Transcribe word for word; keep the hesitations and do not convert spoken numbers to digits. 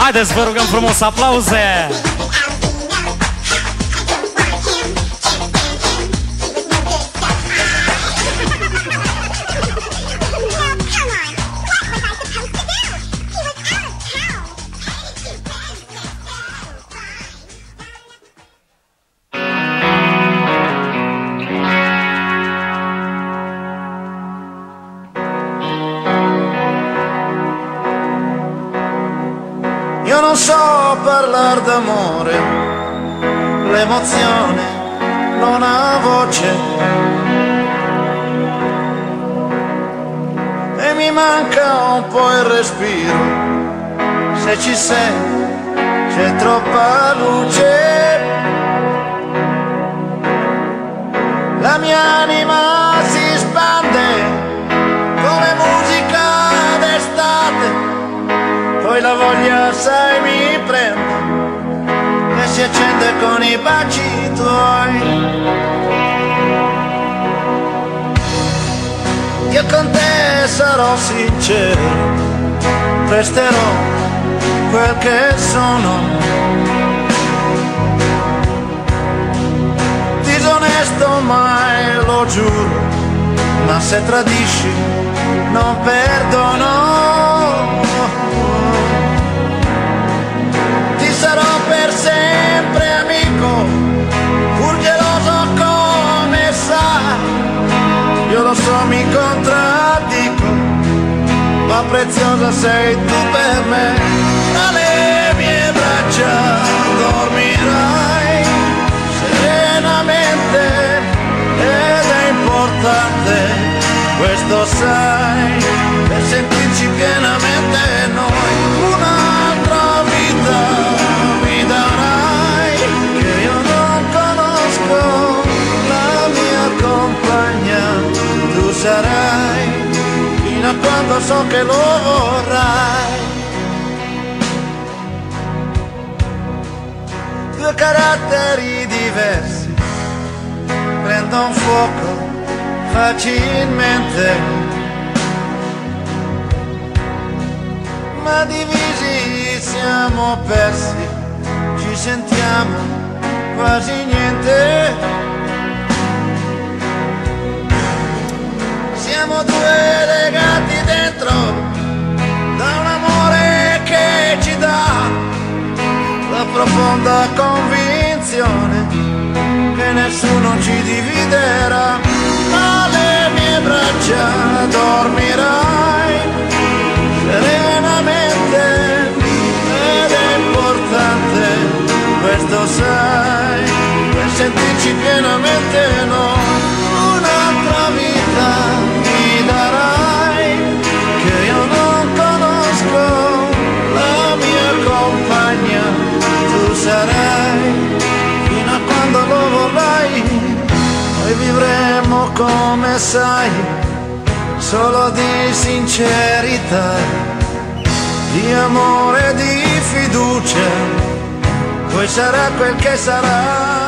Haideți, vă rugăm frumos, aplauze! Io non so parlare d'amore, l'emozione non ha voce e mi manca un po' il respiro. Se ci sei c'è troppa luce, la mia anima si spande come musica d'estate. Poi la voglia, sai, mi prende e si accende con i baci tuoi. Io con te sarò sincero, resterò quel che sono. Disonesto mai, lo giuro, ma se tradisci non perdono. Sarò per sempre amico, pur geloso come sai. Io lo so, mi contraddico, ma preziosa sei tu per me. Tra le mie braccia dormirai serenamente ed è importante, questo sai, per sentirci pienamente noi. Un'altra vita sarai fino a quando so che lo vorrai. Due caratteri diversi prendono fuoco facilmente, ma divisi siamo persi, ci sentiamo quasi niente. Siamo due legati dentro da un amore che ci dà la profonda convinzione che nessuno ci dividerà. Alle mie braccia dormirai serenamente ed è importante, questo sai, per sentirci pienamente noi. Un'altra vita mi darai che io non conosco, la mia compagna tu sarai fino a quando lo vorrai. Noi vivremo come sai, solo di sincerità, di amore, di fiducia, poi sarà quel che sarà.